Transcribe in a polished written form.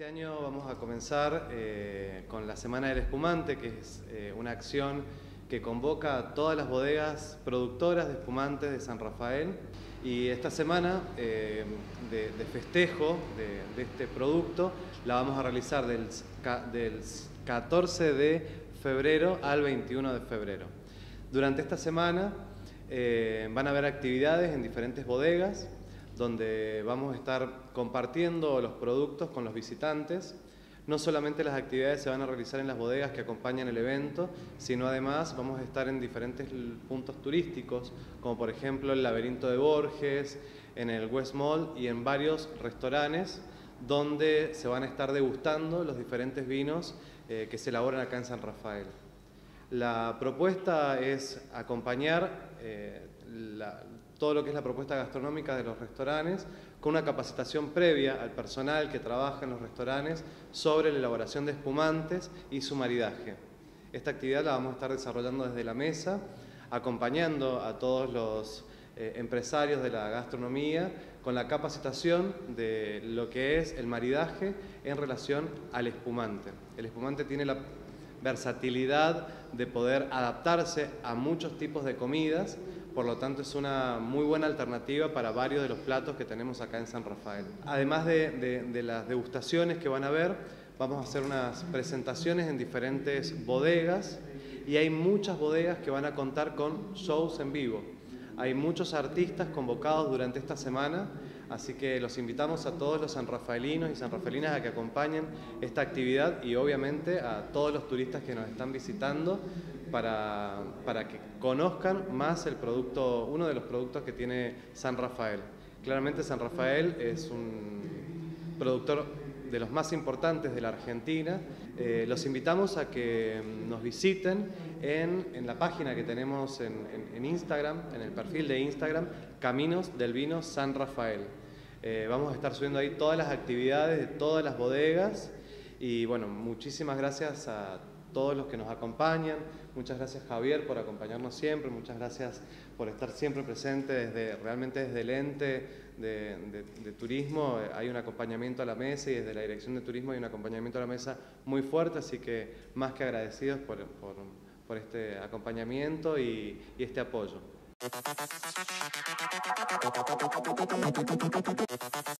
año vamos a comenzar con la Semana del Espumante, que es una acción que convoca a todas las bodegas productoras de espumantes de San Rafael. Y esta semana de festejo de este producto la vamos a realizar del 14 de febrero al 21 de febrero. Durante esta semana van a haber actividades en diferentes bodegas, donde vamos a estar compartiendo los productos con los visitantes. No solamente las actividades se van a realizar en las bodegas que acompañan el evento, sino además vamos a estar en diferentes puntos turísticos, como por ejemplo el Laberinto de Borges, en el West Mall y en varios restaurantes, donde se van a estar degustando los diferentes vinos que se elaboran acá en San Rafael. La propuesta es acompañar todo lo que es la propuesta gastronómica de los restaurantes con una capacitación previa al personal que trabaja en los restaurantes sobre la elaboración de espumantes y su maridaje. Esta actividad la vamos a estar desarrollando desde la mesa, acompañando a todos los empresarios de la gastronomía con la capacitación de lo que es el maridaje en relación al espumante. El espumante tiene la versatilidad de poder adaptarse a muchos tipos de comidas, por lo tanto es una muy buena alternativa para varios de los platos que tenemos acá en San Rafael. Además de las degustaciones que van a haber, vamos a hacer unas presentaciones en diferentes bodegas y hay muchas bodegas que van a contar con shows en vivo. Hay muchos artistas convocados durante esta semana, así que los invitamos a todos los sanrafaelinos y sanrafaelinas a que acompañen esta actividad y obviamente a todos los turistas que nos están visitando para que conozcan más el producto, uno de los productos que tiene San Rafael. Claramente San Rafael es un productor de los más importantes de la Argentina. Los invitamos a que nos visiten en la página que tenemos en Instagram, en el perfil de Instagram, Caminos del Vino San Rafael. Vamos a estar subiendo ahí todas las actividades de todas las bodegas y bueno, muchísimas gracias a todos los que nos acompañan. Muchas gracias, Javier, por acompañarnos siempre. Muchas gracias por estar siempre presente realmente desde el ente de turismo. Hay un acompañamiento a la mesa y desde la Dirección de Turismo hay un acompañamiento a la mesa muy fuerte, así que más que agradecidos por este acompañamiento y este apoyo.